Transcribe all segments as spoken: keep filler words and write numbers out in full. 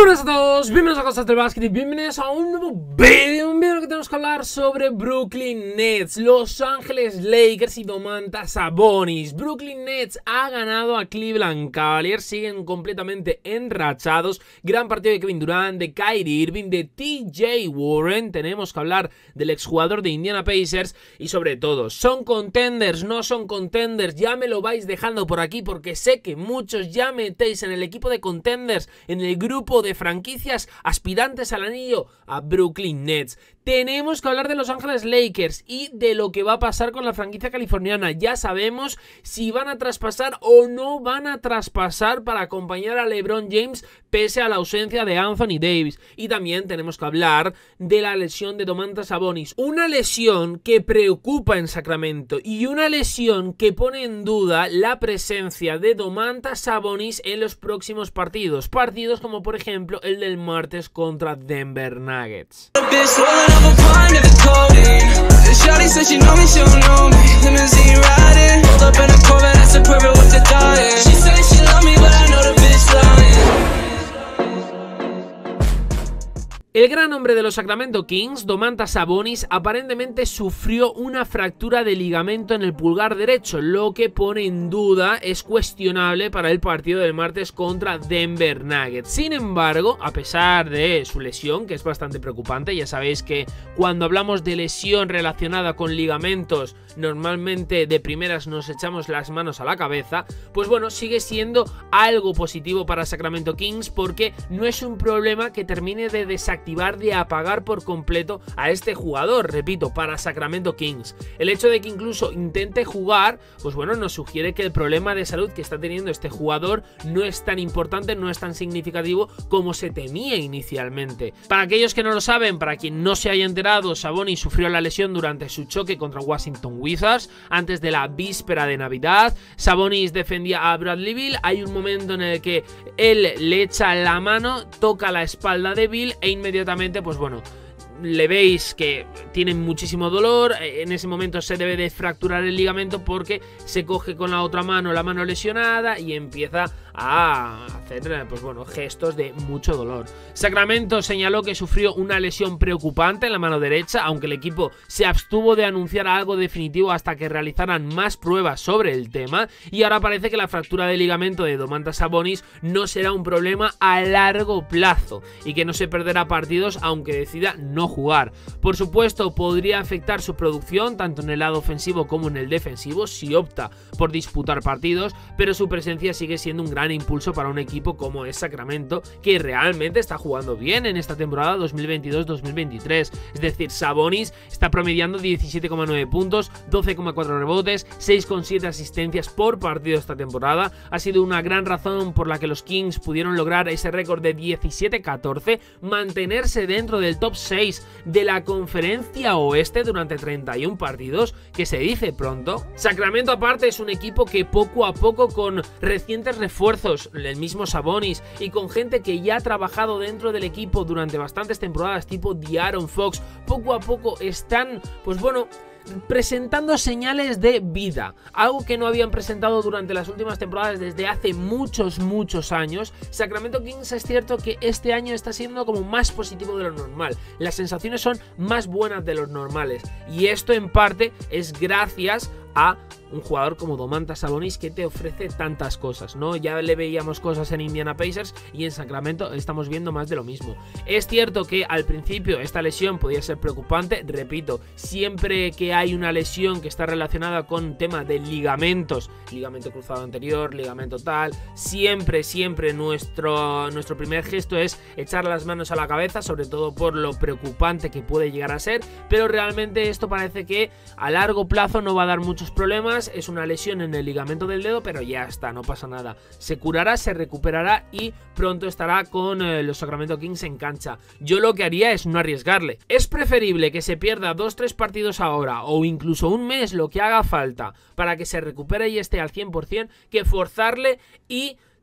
Buenas a todos, bienvenidos a Cosas del Básquet y bienvenidos a un nuevo vídeo, un vídeo que tenemos que hablar sobre Brooklyn Nets, Los Ángeles Lakers y Domantas Sabonis. Brooklyn Nets ha ganado a Cleveland Cavaliers, siguen completamente enrachados, gran partido de Kevin Durant, de Kyrie Irving, de T J Warren, tenemos que hablar del exjugador de Indiana Pacers y sobre todo, ¿son contenders? ¿No son contenders? Ya me lo vais dejando por aquí porque sé que muchos ya metéis en el equipo de contenders, en el grupo de franquicias aspirantes al anillo a Brooklyn Nets. Tenemos que hablar de Los Ángeles Lakers y de lo que va a pasar con la franquicia californiana. Ya sabemos si van a traspasar o no van a traspasar para acompañar a LeBron James pese a la ausencia de Anthony Davis. Y también tenemos que hablar de la lesión de Domantas Sabonis. Una lesión que preocupa en Sacramento y una lesión que pone en duda la presencia de Domantas Sabonis en los próximos partidos. Partidos como por ejemplo el del martes contra Denver Nuggets. El gran hombre de los Sacramento Kings, Domantas Sabonis, aparentemente sufrió una fractura de ligamento en el pulgar derecho, lo que pone en duda, es cuestionable para el partido del martes contra Denver Nuggets. Sin embargo, a pesar de su lesión, que es bastante preocupante, ya sabéis que cuando hablamos de lesión relacionada con ligamentos, normalmente de primeras nos echamos las manos a la cabeza, pues bueno, sigue siendo algo positivo para Sacramento Kings porque no es un problema que termine de desactivar de apagar por completo a este jugador, repito, para Sacramento Kings. El hecho de que incluso intente jugar, pues bueno, nos sugiere que el problema de salud que está teniendo este jugador no es tan importante, no es tan significativo como se temía inicialmente. Para aquellos que no lo saben, para quien no se haya enterado, Sabonis sufrió la lesión durante su choque contra Washington Wizards antes de la víspera de Navidad. Sabonis defendía a Bradley Beal, hay un momento en el que él le echa la mano, toca la espalda de Beal e inmediatamente Inmediatamente, pues bueno, le veis que tiene muchísimo dolor. En ese momento se debe de fracturar el ligamento porque se coge con la otra mano la mano lesionada y empieza a hacer, pues bueno, gestos de mucho dolor. Sacramento señaló que sufrió una lesión preocupante en la mano derecha, aunque el equipo se abstuvo de anunciar algo definitivo hasta que realizaran más pruebas sobre el tema, y ahora parece que la fractura de ligamento de Domantas Sabonis no será un problema a largo plazo y que no se perderá partidos aunque decida no jugar. Por supuesto, podría afectar su producción tanto en el lado ofensivo como en el defensivo si opta por disputar partidos, pero su presencia sigue siendo un gran impulso para un equipo como es Sacramento, que realmente está jugando bien en esta temporada dos mil veintidós dos mil veintitrés. Es decir, Sabonis está promediando diecisiete coma nueve puntos, doce coma cuatro rebotes, seis coma siete asistencias por partido esta temporada. Ha sido una gran razón por la que los Kings pudieron lograr ese récord de diecisiete catorce, mantenerse dentro del top seis de la conferencia oeste durante treinta y un partidos, que se dice pronto. Sacramento aparte es un equipo que poco a poco, con recientes refuerzos, el mismo Sabonis y con gente que ya ha trabajado dentro del equipo durante bastantes temporadas tipo De'Aaron Fox, poco a poco están, pues bueno, presentando señales de vida, algo que no habían presentado durante las últimas temporadas desde hace muchos, muchos años. Sacramento Kings es cierto que este año está siendo como más positivo de lo normal, las sensaciones son más buenas de los normales y esto en parte es gracias a un jugador como Domantas Sabonis que te ofrece tantas cosas, ¿no? Ya le veíamos cosas en Indiana Pacers y en Sacramento estamos viendo más de lo mismo. Es cierto que al principio esta lesión podía ser preocupante, repito, siempre que hay una lesión que está relacionada con tema de ligamentos, ligamento cruzado anterior, ligamento tal, siempre, siempre nuestro, nuestro primer gesto es echar las manos a la cabeza, sobre todo por lo preocupante que puede llegar a ser, pero realmente esto parece que a largo plazo no va a dar muchos problemas. Es una lesión en el ligamento del dedo, pero ya está, no pasa nada, se curará, se recuperará y pronto estará con eh, los Sacramento Kings en cancha. Yo lo que haría es no arriesgarle. Es preferible que se pierda dos tres partidos ahora o incluso un mes, lo que haga falta para que se recupere y esté al cien por cien, que forzarle y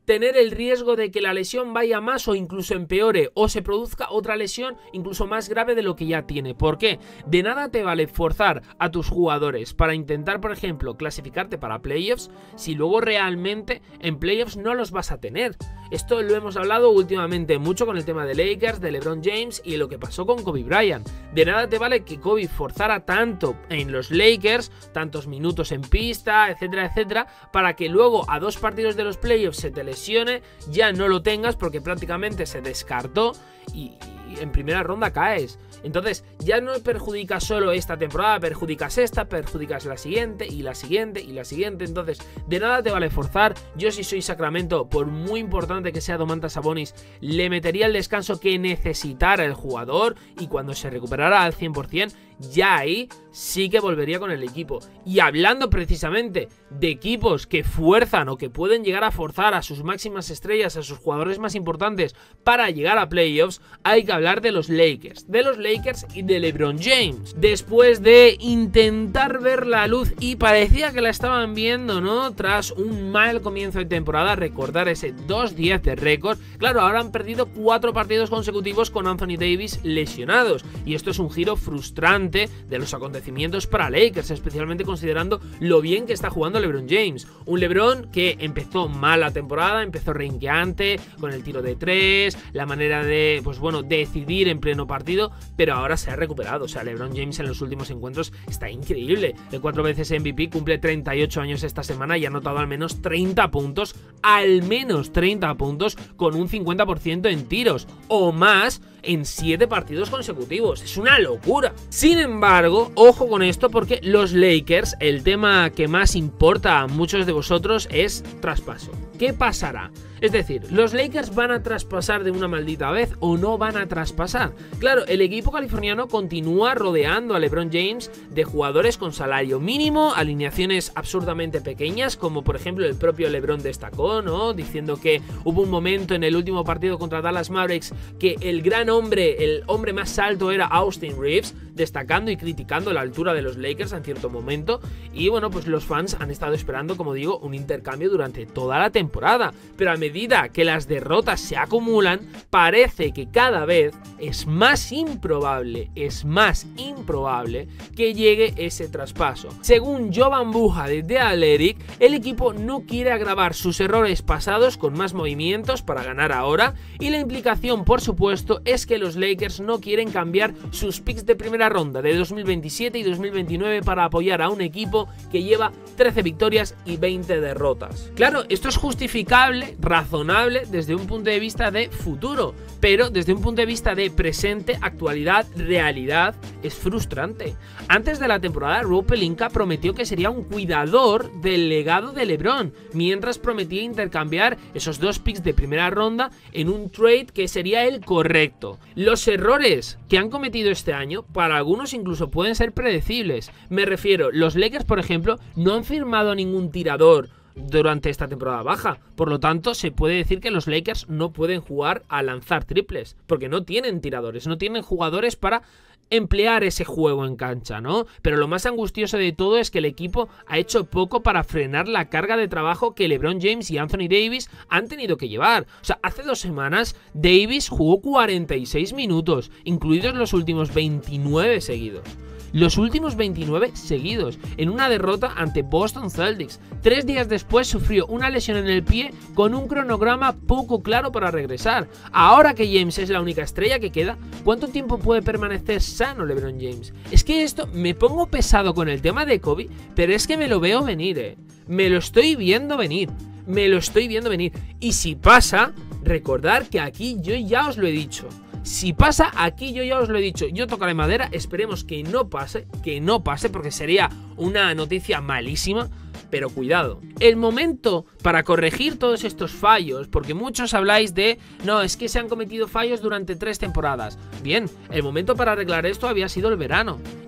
tener el riesgo de que la lesión vaya más o incluso empeore o se produzca otra lesión incluso más grave de lo que ya tiene. ¿Por qué? De nada te vale forzar a tus jugadores para intentar, por ejemplo, clasificarte para playoffs si luego realmente en playoffs no los vas a tener. Esto lo hemos hablado últimamente mucho con el tema de Lakers, de LeBron James y lo que pasó con Kobe Bryant. De nada te vale que Kobe forzara tanto en los Lakers, tantos minutos en pista, etcétera, etcétera, para que luego a dos partidos de los playoffs se te lesione, ya no lo tengas porque prácticamente se descartó y, y en primera ronda caes. Entonces ya no perjudicas solo esta temporada, perjudicas esta, perjudicas la siguiente y la siguiente y la siguiente. Entonces de nada te vale forzar. Yo si soy Sacramento, por muy importante que sea Domantas Sabonis, le metería el descanso que necesitara el jugador y cuando se recuperara al cien por cien, ya ahí sí que volvería con el equipo. Y hablando precisamente de equipos que fuerzan o que pueden llegar a forzar a sus máximas estrellas, a sus jugadores más importantes para llegar a playoffs, hay que hablar de los Lakers, de los Lakers y de LeBron James. Después de intentar ver la luz y parecía que la estaban viendo, ¿no? Tras un mal comienzo de temporada, recordar ese dos diez de récord, claro, ahora han perdido cuatro partidos consecutivos con Anthony Davis lesionados y esto es un giro frustrante de los acontecimientos para Lakers, especialmente considerando lo bien que está jugando LeBron James. Un LeBron que empezó mal la temporada, empezó renqueante con el tiro de tres, la manera de, pues bueno, decidir en pleno partido, pero ahora se ha recuperado. O sea, LeBron James en los últimos encuentros está increíble. De cuatro veces M V P, cumple treinta y ocho años esta semana y ha anotado al menos treinta puntos, al menos treinta puntos con un cincuenta por ciento en tiros o más en siete partidos consecutivos. Es una locura. Sin embargo, ojo con esto porque los Lakers, el tema que más importa a muchos de vosotros es traspaso. ¿Qué pasará? Es decir, ¿los Lakers van a traspasar de una maldita vez o no van a traspasar? Claro, el equipo californiano continúa rodeando a LeBron James de jugadores con salario mínimo, alineaciones absurdamente pequeñas, como por ejemplo el propio LeBron destacó, ¿no? Diciendo que hubo un momento en el último partido contra Dallas Mavericks que el gran hombre, el hombre más alto era Austin Reeves, destacando y criticando la altura de los Lakers en cierto momento. Y bueno, pues los fans han estado esperando, como digo, un intercambio durante toda la temporada, pero a medida que las derrotas se acumulan, parece que cada vez es más improbable, es más improbable que llegue ese traspaso. Según Jovan Buha de The Athletic, el equipo no quiere agravar sus errores pasados con más movimientos para ganar ahora, y la implicación, por supuesto, es que los Lakers no quieren cambiar sus picks de primera ronda de dos mil veintisiete y dos mil veintinueve para apoyar a un equipo que lleva trece victorias y veinte derrotas. Claro, esto es justificable, razonable desde un punto de vista de futuro, pero desde un punto de vista de presente, actualidad, realidad, es frustrante. Antes de la temporada, Rob Pelinka prometió que sería un cuidador del legado de LeBron, mientras prometía intercambiar esos dos picks de primera ronda en un trade que sería el correcto. Los errores que han cometido este año, para algunos incluso pueden ser predecibles. Me refiero, los Lakers, por ejemplo, no han firmado ningún tirador durante esta temporada baja, por lo tanto se puede decir que los Lakers no pueden jugar a lanzar triples, porque no tienen tiradores, no tienen jugadores para emplear ese juego en cancha, ¿no? Pero lo más angustioso de todo es que el equipo ha hecho poco para frenar la carga de trabajo que LeBron James y Anthony Davis han tenido que llevar. O sea, hace dos semanas Davis jugó cuarenta y seis minutos, incluidos los últimos veintinueve seguidos. Los últimos veintinueve seguidos, en una derrota ante Boston Celtics. Tres días después sufrió una lesión en el pie con un cronograma poco claro para regresar. Ahora que James es la única estrella que queda, ¿cuánto tiempo puede permanecer sano LeBron James? Es que esto, me pongo pesado con el tema de Kobe, pero es que me lo veo venir, eh. Me lo estoy viendo venir. Me lo estoy viendo venir. Y si pasa, recordad que aquí yo ya os lo he dicho. Si pasa, aquí yo ya os lo he dicho, yo tocaré madera, esperemos que no pase, que no pase, porque sería una noticia malísima, pero cuidado. El momento para corregir todos estos fallos, porque muchos habláis de, no, es que se han cometido fallos durante tres temporadas. Bien, el momento para arreglar esto había sido el verano,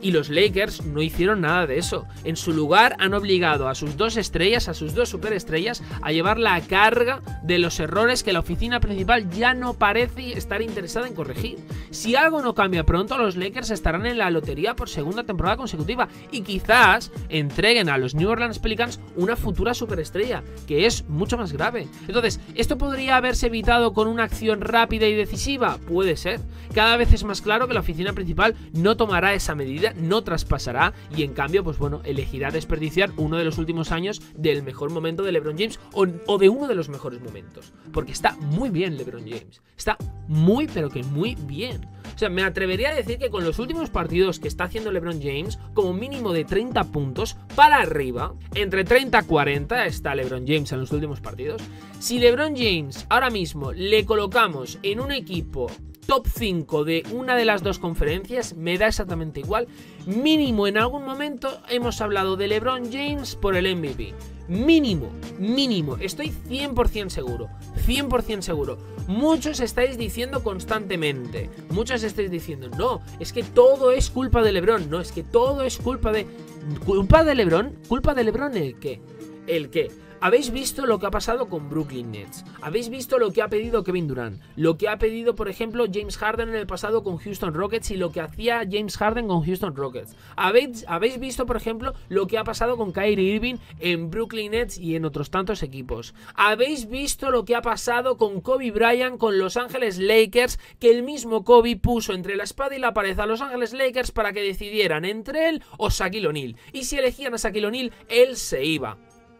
Y los Lakers no hicieron nada de eso. En su lugar han obligado a sus dos estrellas, a sus dos superestrellas, a llevar la carga de los errores que la oficina principal ya no parece estar interesada en corregir. Si algo no cambia pronto, los Lakers estarán en la lotería por segunda temporada consecutiva y quizás entreguen a los New Orleans Pelicans una futura superestrella, que es mucho más grave. Entonces, ¿esto podría haberse evitado con una acción rápida y decisiva? Puede ser. Cada vez es más claro que la oficina principal no tomará esa medida, no traspasará y en cambio, pues bueno, elegirá desperdiciar uno de los últimos años del mejor momento de LeBron James o, o de uno de los mejores momentos. Porque está muy bien LeBron James. Está muy, pero que muy bien. O sea, me atrevería a decir que con los últimos partidos que está haciendo LeBron James, como mínimo de treinta puntos para arriba, entre treinta a cuarenta está LeBron James en los últimos partidos. Si LeBron James ahora mismo le colocamos en un equipo top cinco de una de las dos conferencias, me da exactamente igual. Mínimo en algún momento hemos hablado de LeBron James por el M V P. Mínimo, mínimo, estoy cien por cien seguro, cien por cien seguro. Muchos estáis diciendo constantemente, muchos estáis diciendo, no, es que todo es culpa de LeBron, no, es que todo es culpa de... ¿Culpa de LeBron? ¿Culpa de LeBron el qué? ¿El qué? ¿Habéis visto lo que ha pasado con Brooklyn Nets? ¿Habéis visto lo que ha pedido Kevin Durant? Lo que ha pedido, por ejemplo, James Harden en el pasado con Houston Rockets y lo que hacía James Harden con Houston Rockets. ¿Habéis, ¿Habéis visto, por ejemplo, lo que ha pasado con Kyrie Irving en Brooklyn Nets y en otros tantos equipos? ¿Habéis visto lo que ha pasado con Kobe Bryant con Los Ángeles Lakers? Que el mismo Kobe puso entre la espada y la pared a Los Ángeles Lakers para que decidieran entre él o Shaquille O'Neal. Y si elegían a Shaquille O'Neal, él se iba.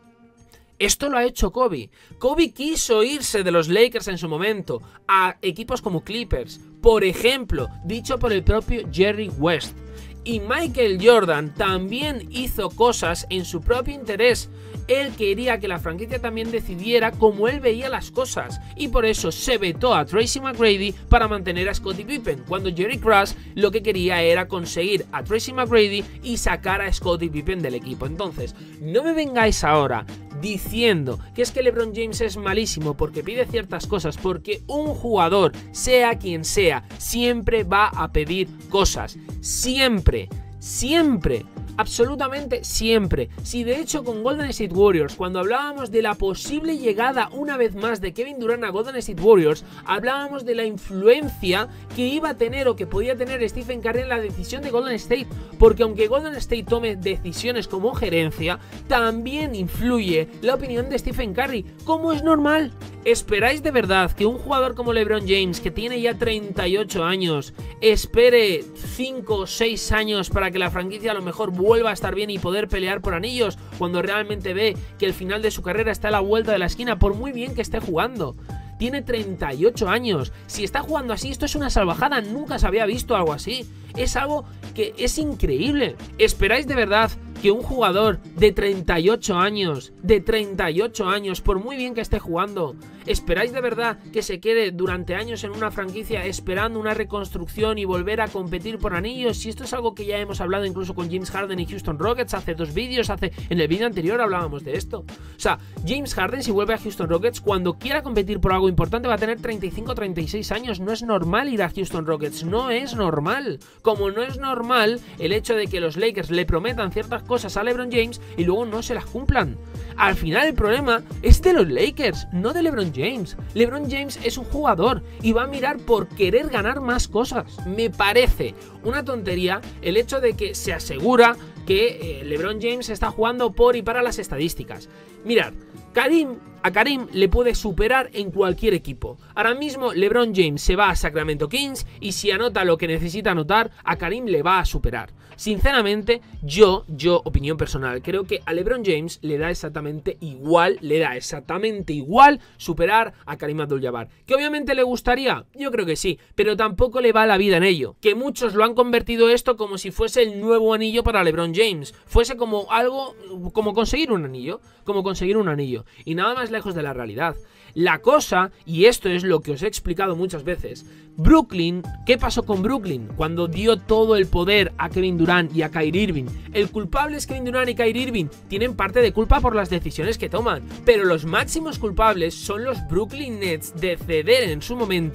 Esto lo ha hecho Kobe. Kobe quiso irse de los Lakers en su momento a equipos como Clippers, por ejemplo, dicho por el propio Jerry West. Y Michael Jordan también hizo cosas en su propio interés. Él quería que la franquicia también decidiera cómo él veía las cosas. Y por eso se vetó a Tracy McGrady para mantener a Scottie Pippen. Cuando Jerry Krause lo que quería era conseguir a Tracy McGrady y sacar a Scottie Pippen del equipo. Entonces, no me vengáis ahora diciendo que es que LeBron James es malísimo porque pide ciertas cosas, porque un jugador, sea quien sea, siempre va a pedir cosas. Siempre, siempre. Absolutamente siempre. Si de hecho con Golden State Warriors, cuando hablábamos de la posible llegada una vez más de Kevin Durant a Golden State Warriors, hablábamos de la influencia que iba a tener o que podía tener Stephen Curry en la decisión de Golden State, porque aunque Golden State tome decisiones como gerencia, también influye la opinión de Stephen Curry, como es normal. ¿Esperáis de verdad que un jugador como LeBron James, que tiene ya treinta y ocho años, espere cinco o seis años para que la franquicia a lo mejor vuelva a estar bien y poder pelear por anillos, cuando realmente ve que el final de su carrera está a la vuelta de la esquina, por muy bien que esté jugando? Tiene treinta y ocho años. Si está jugando así, esto es una salvajada. Nunca se había visto algo así. Es algo que es increíble. ¿Esperáis de verdad que un jugador de treinta y ocho años, de treinta y ocho años, por muy bien que esté jugando, esperáis de verdad que se quede durante años en una franquicia esperando una reconstrucción y volver a competir por anillos? Si esto es algo que ya hemos hablado incluso con James Harden y Houston Rockets hace dos vídeos, hace en el vídeo anterior hablábamos de esto. O sea, James Harden, si vuelve a Houston Rockets, cuando quiera competir por algo importante va a tener treinta y cinco o treinta y seis años. No es normal ir a Houston Rockets, no es normal. Como no es normal el hecho de que los Lakers le prometan ciertas cosas a LeBron James y luego no se las cumplan. Al final el problema es de los Lakers, no de LeBron James. LeBron James es un jugador y va a mirar por querer ganar más cosas. Me parece una tontería el hecho de que se asegura que eh, LeBron James está jugando por y para las estadísticas. Mirad, Karim, a Karim le puede superar en cualquier equipo. Ahora mismo LeBron James se va a Sacramento Kings y si anota lo que necesita anotar, a Karim le va a superar. Sinceramente, yo, yo, opinión personal, creo que a LeBron James le da exactamente igual, le da exactamente igual superar a Karim Abdul-Jabbar. ¿Que obviamente le gustaría? Yo creo que sí, pero tampoco le va la vida en ello. Que muchos lo han convertido esto como si fuese el nuevo anillo para LeBron James. Fuese como algo, como conseguir un anillo, como conseguir un anillo. Y nada más lejos de la realidad. La cosa, y esto es lo que os he explicado muchas veces, Brooklyn, ¿qué pasó con Brooklyn? Cuando dio todo el poder a Kevin Durant y a Kyrie Irving. El culpable es Kevin Durant y Kyrie Irving. Tienen parte de culpa por las decisiones que toman, pero los máximos culpables son los Brooklyn Nets de ceder en su momento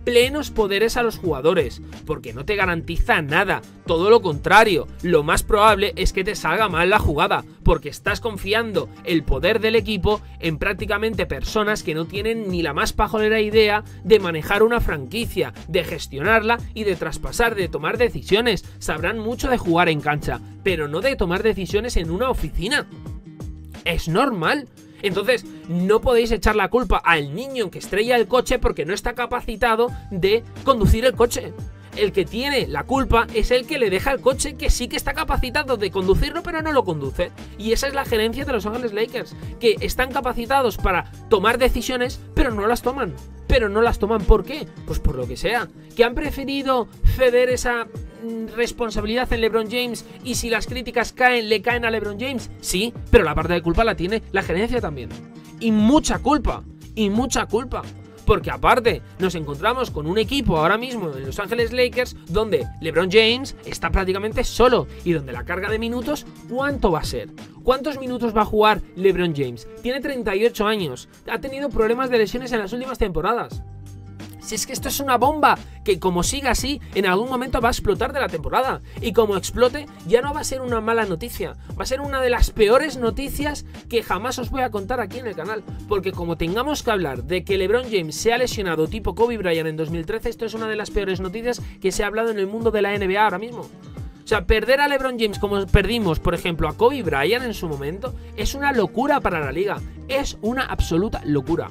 plenos poderes a los jugadores, porque no te garantiza nada, todo lo contrario, lo más probable es que te salga mal la jugada, porque estás confiando el poder del equipo en prácticamente personas que no tienen ni la más pajolera idea de manejar una franquicia, de gestionarla y de traspasar, de tomar decisiones. Sabrán mucho de jugar en cancha, pero no de tomar decisiones en una oficina. Es normal. Entonces, no podéis echar la culpa al niño que estrella el coche porque no está capacitado de conducir el coche. El que tiene la culpa es el que le deja el coche, que sí que está capacitado de conducirlo, pero no lo conduce. Y esa es la gerencia de Los Ángeles Lakers, que están capacitados para tomar decisiones, pero no las toman. Pero no las toman, ¿por qué? Pues por lo que sea. Que han preferido ceder esa responsabilidad en LeBron James, y si las críticas caen, le caen a LeBron James. Sí, pero la parte de culpa la tiene la gerencia también. Y mucha culpa, y mucha culpa. Porque aparte, nos encontramos con un equipo ahora mismo en Los Ángeles Lakers donde LeBron James está prácticamente solo y donde la carga de minutos, ¿cuánto va a ser? ¿Cuántos minutos va a jugar LeBron James? Tiene treinta y ocho años, ha tenido problemas de lesiones en las últimas temporadas. Si es que esto es una bomba que, como siga así, en algún momento va a explotar de la temporada. Y como explote, ya no va a ser una mala noticia, va a ser una de las peores noticias que jamás os voy a contar aquí en el canal. Porque como tengamos que hablar de que LeBron James se ha lesionado tipo Kobe Bryant en dos mil trece, esto es una de las peores noticias que se ha hablado en el mundo de la N B A ahora mismo. O sea, perder a LeBron James como perdimos, por ejemplo, a Kobe Bryant en su momento, es una locura para la liga. Es una absoluta locura.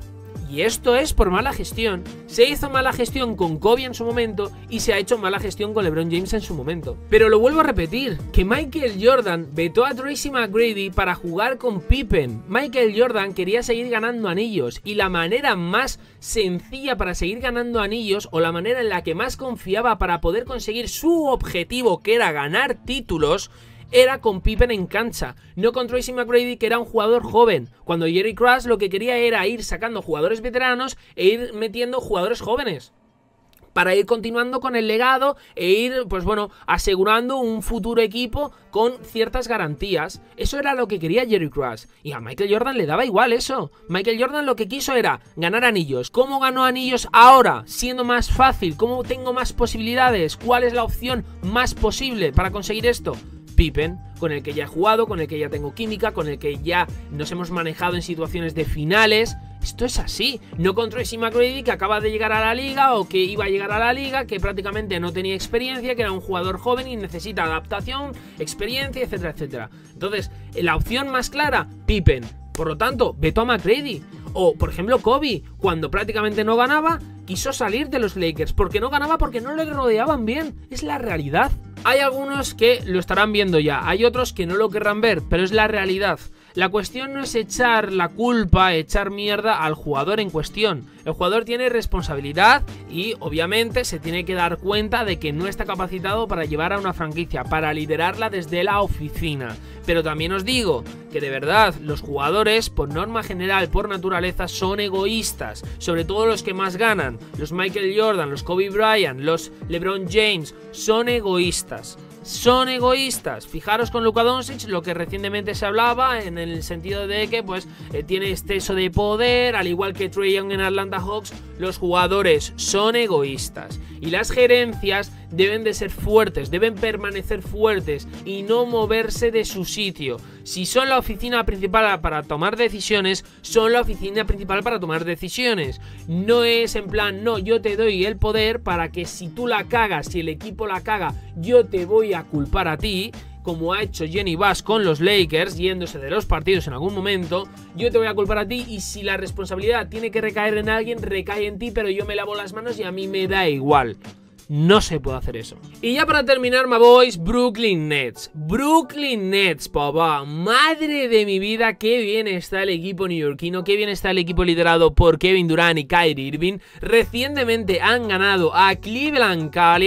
Y esto es por mala gestión. Se hizo mala gestión con Kobe en su momento y se ha hecho mala gestión con LeBron James en su momento. Pero lo vuelvo a repetir, que Michael Jordan vetó a Tracy McGrady para jugar con Pippen. Michael Jordan quería seguir ganando anillos y la manera más sencilla para seguir ganando anillos, o la manera en la que más confiaba para poder conseguir su objetivo, que era ganar títulos, era con Pippen en cancha, no con Tracy McGrady, que era un jugador joven, cuando Jerry Krause lo que quería era ir sacando jugadores veteranos e ir metiendo jugadores jóvenes para ir continuando con el legado e ir, pues bueno, asegurando un futuro equipo con ciertas garantías. Eso era lo que quería Jerry Krause, y a Michael Jordan le daba igual eso. Michael Jordan lo que quiso era ganar anillos. ¿Cómo ganó anillos ahora? Siendo más fácil. ¿Cómo tengo más posibilidades? ¿Cuál es la opción más posible para conseguir esto? Pippen, con el que ya he jugado, con el que ya tengo química, con el que ya nos hemos manejado en situaciones de finales. Esto es así, no con Tracy McGrady, que acaba de llegar a la liga o que iba a llegar a la liga, que prácticamente no tenía experiencia, que era un jugador joven y necesita adaptación, experiencia, etcétera, etcétera. Entonces, la opción más clara, Pippen. Por lo tanto, vetó a McGrady. O, por ejemplo, Kobe, cuando prácticamente no ganaba, quiso salir de los Lakers. Porque no ganaba, porque no le rodeaban bien. Es la realidad. Hay algunos que lo estarán viendo ya, hay otros que no lo querrán ver, pero es la realidad. La cuestión no es echar la culpa, echar mierda al jugador en cuestión. El jugador tiene responsabilidad y obviamente se tiene que dar cuenta de que no está capacitado para llevar a una franquicia, para liderarla desde la oficina. Pero también os digo que de verdad los jugadores, por norma general, por naturaleza, son egoístas. Sobre todo los que más ganan, los Michael Jordan, los Kobe Bryant, los LeBron James, son egoístas. Son egoístas. Fijaros con Luka Doncic, lo que recientemente se hablaba, en el sentido de que pues eh, tiene exceso de poder, al igual que Trae Young en Atlanta Hawks. Los jugadores son egoístas y las gerencias deben de ser fuertes, deben permanecer fuertes y no moverse de su sitio. Si son la oficina principal para tomar decisiones, son la oficina principal para tomar decisiones. No es en plan, no, yo te doy el poder para que si tú la cagas, si el equipo la caga, yo te voy a culpar a ti, como ha hecho Jenny Bass con los Lakers, yéndose de los partidos en algún momento. Yo te voy a culpar a ti y si la responsabilidad tiene que recaer en alguien, recae en ti, pero yo me lavo las manos y a mí me da igual. No se puede hacer eso. Y ya para terminar, my boys, Brooklyn Nets. Brooklyn Nets, papá. Madre de mi vida, qué bien está el equipo neoyorquino, qué bien está el equipo liderado por Kevin Durant y Kyrie Irving. Recientemente han ganado a Cleveland Cavaliers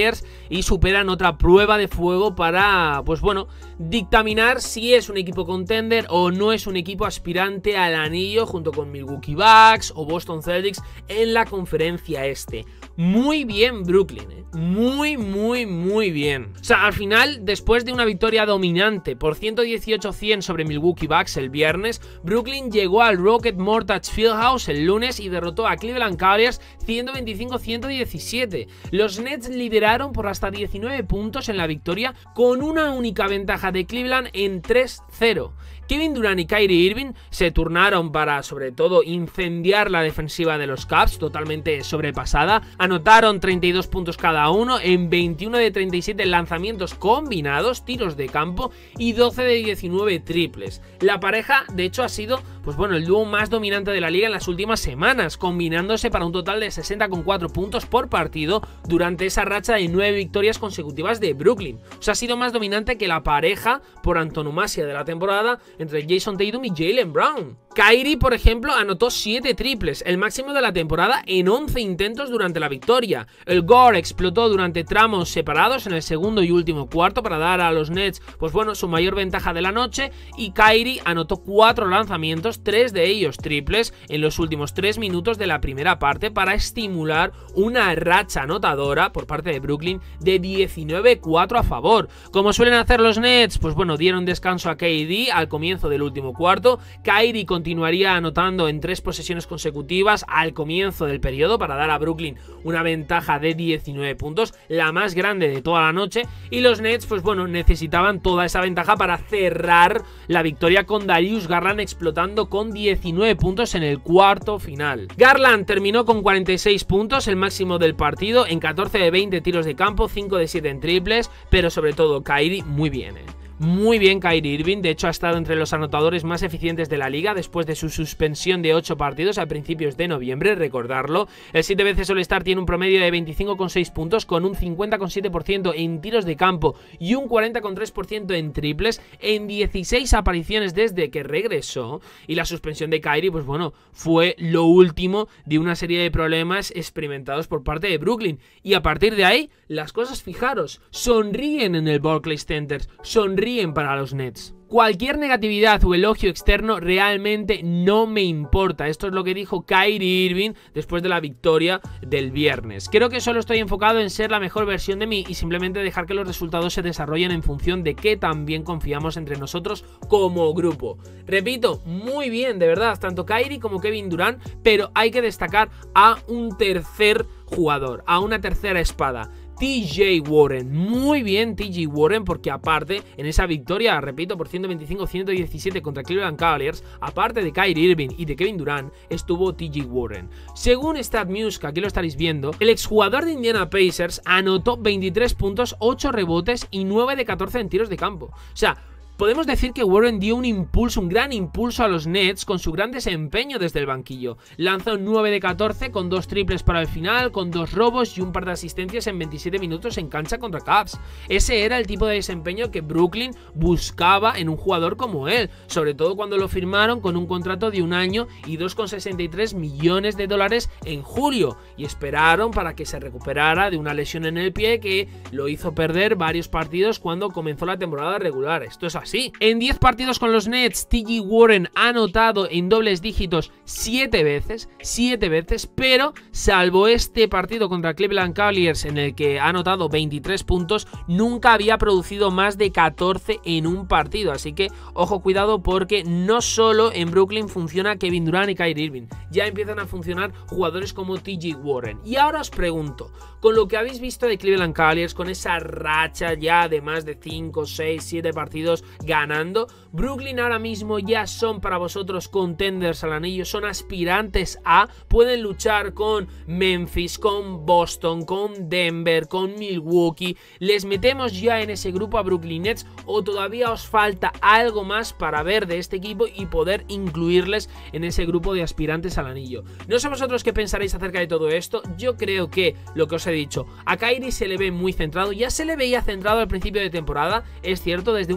y superan otra prueba de fuego para, pues bueno, dictaminar si es un equipo contender o no es un equipo aspirante al anillo junto con Milwaukee Bucks o Boston Celtics en la conferencia este. Muy bien Brooklyn, ¿eh? Muy, muy, muy bien. O sea, al final, después de una victoria dominante por ciento dieciocho a cien sobre Milwaukee Bucks el viernes, Brooklyn llegó al Rocket Mortgage Fieldhouse el lunes y derrotó a Cleveland Cavaliers ciento veinticinco a ciento diecisiete. Los Nets lideraron por hasta diecinueve puntos en la victoria con una única ventaja de Cleveland en tres cero. Kevin Durant y Kyrie Irving se turnaron para, sobre todo, incendiar la defensiva de los Cavs, totalmente sobrepasada. Anotaron treinta y dos puntos cada uno en veintiuno de treinta y siete lanzamientos combinados, tiros de campo y doce de diecinueve triples. La pareja, de hecho, ha sido, pues bueno, el dúo más dominante de la liga en las últimas semanas, combinándose para un total de sesenta coma cuatro puntos por partido durante esa racha de nueve victorias consecutivas de Brooklyn. O sea, ha sido más dominante que la pareja por antonomasia de la temporada entre Jason Tatum y Jaylen Brown. Kyrie, por ejemplo, anotó siete triples, el máximo de la temporada en once intentos durante la victoria. El Gore explotó durante tramos separados en el segundo y último cuarto para dar a los Nets, pues bueno, su mayor ventaja de la noche, y Kyrie anotó cuatro lanzamientos, tres de ellos triples, en los últimos tres minutos de la primera parte para estimular una racha anotadora por parte de Brooklyn de diecinueve cuatro a favor. Como suelen hacer los Nets, pues bueno, dieron descanso a K D al comienzo del último cuarto. Kyrie continuaría anotando en tres posesiones consecutivas al comienzo del periodo para dar a Brooklyn una ventaja de diecinueve puntos, la más grande de toda la noche, y los Nets, pues bueno, necesitaban toda esa ventaja para cerrar la victoria con Darius Garland explotando con diecinueve puntos en el cuarto final. Garland terminó con cuarenta y seis puntos, el máximo del partido, en catorce de veinte tiros de campo, cinco de siete en triples, pero sobre todo Kyrie muy bien, ¿eh? Muy bien Kyrie Irving, de hecho ha estado entre los anotadores más eficientes de la liga después de su suspensión de ocho partidos a principios de noviembre, recordarlo. El siete veces All-Star tiene un promedio de veinticinco coma seis puntos con un cincuenta coma siete por ciento en tiros de campo y un cuarenta coma tres por ciento en triples en dieciséis apariciones desde que regresó, y la suspensión de Kyrie, pues bueno, fue lo último de una serie de problemas experimentados por parte de Brooklyn, y a partir de ahí las cosas, fijaros, sonríen en el Barclays Center, sonríen para los Nets. Cualquier negatividad o elogio externo realmente no me importa. Esto es lo que dijo Kyrie Irving después de la victoria del viernes. Creo que solo estoy enfocado en ser la mejor versión de mí y simplemente dejar que los resultados se desarrollen en función de que también confiamos entre nosotros como grupo. Repito, muy bien, de verdad, tanto Kyrie como Kevin Durant, pero hay que destacar a un tercer jugador, a una tercera espada. T J Warren, muy bien T J Warren, porque aparte en esa victoria, repito, por ciento veinticinco a ciento diecisiete contra Cleveland Cavaliers, aparte de Kyrie Irving y de Kevin Durant, estuvo T J Warren. Según StatMuse, que aquí lo estaréis viendo, el exjugador de Indiana Pacers anotó veintitrés puntos, ocho rebotes y nueve de catorce en tiros de campo. O sea, podemos decir que Warren dio un impulso, un gran impulso a los Nets con su gran desempeño desde el banquillo. Lanzó nueve de catorce con dos triples para el final, con dos robos y un par de asistencias en veintisiete minutos en cancha contra Cavs. Ese era el tipo de desempeño que Brooklyn buscaba en un jugador como él, sobre todo cuando lo firmaron con un contrato de un año y dos coma sesenta y tres millones de dólares en julio, y esperaron para que se recuperara de una lesión en el pie que lo hizo perder varios partidos cuando comenzó la temporada regular. Esto es así. En diez partidos con los Nets, T J Warren ha anotado en dobles dígitos siete veces, siete veces, pero salvo este partido contra Cleveland Cavaliers en el que ha anotado veintitrés puntos, nunca había producido más de catorce en un partido, así que ojo, cuidado, porque no solo en Brooklyn funciona Kevin Durant y Kyrie Irving, ya empiezan a funcionar jugadores como T J Warren. Y ahora os pregunto, con lo que habéis visto de Cleveland Cavaliers, con esa racha ya de más de cinco, seis, siete partidos ganando, Brooklyn ahora mismo ya son para vosotros contenders al anillo, son aspirantes a, pueden luchar con Memphis, con Boston, con Denver, con Milwaukee. ¿Les metemos ya en ese grupo a Brooklyn Nets o todavía os falta algo más para ver de este equipo y poder incluirles en ese grupo de aspirantes al anillo? No sé vosotros qué pensaréis acerca de todo esto. Yo creo que lo que os he dicho, a Kyrie se le ve muy centrado, ya se le veía centrado al principio de temporada, es cierto, desde un punto de vista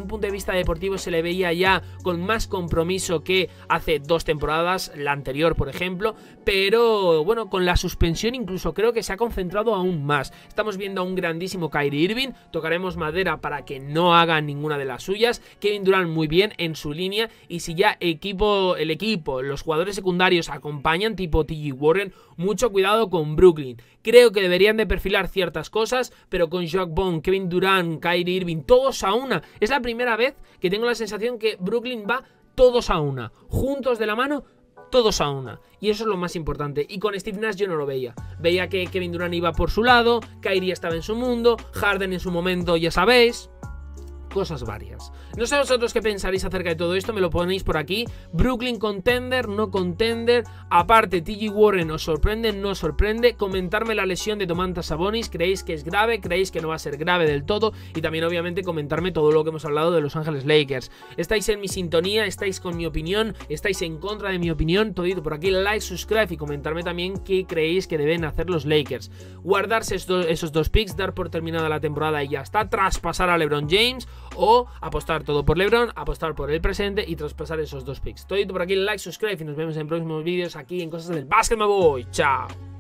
vista deportivo se le veía ya con más compromiso que hace dos temporadas, la anterior por ejemplo, pero bueno, con la suspensión incluso creo que se ha concentrado aún más. Estamos viendo a un grandísimo Kyrie Irving, tocaremos madera para que no haga ninguna de las suyas. Kevin Durant muy bien en su línea, y si ya equipo, el equipo, los jugadores secundarios acompañan tipo T J Warren, mucho cuidado con Brooklyn. Creo que deberían de perfilar ciertas cosas, pero con Jacques Vaughn, Kevin Durant, Kyrie Irving, todos a una. Es la primera vez que tengo la sensación que Brooklyn va todos a una, juntos de la mano, todos a una, y eso es lo más importante. Y con Steve Nash yo no lo veía. Veía que Kevin Durant iba por su lado, Kyrie estaba en su mundo, Harden en su momento, ya sabéis, cosas varias. No sé vosotros qué pensaréis acerca de todo esto, me lo ponéis por aquí. Brooklyn contender, no contender, aparte T J Warren, ¿os sorprende, no os sorprende? Comentarme la lesión de Domantas Sabonis, ¿creéis que es grave? ¿Creéis que no va a ser grave del todo? Y también obviamente comentarme todo lo que hemos hablado de Los Ángeles Lakers. ¿Estáis en mi sintonía? ¿Estáis con mi opinión? ¿Estáis en contra de mi opinión? Todito por aquí, like, subscribe y comentarme también qué creéis que deben hacer los Lakers. Guardarse esos, esos dos picks, dar por terminada la temporada y ya está, traspasar a LeBron James, o apostar todo por LeBron, apostar por el presente y traspasar esos dos picks. Todito por aquí, like, subscribe y nos vemos en próximos vídeos aquí en Cosas del Básquet, me voy. Chao.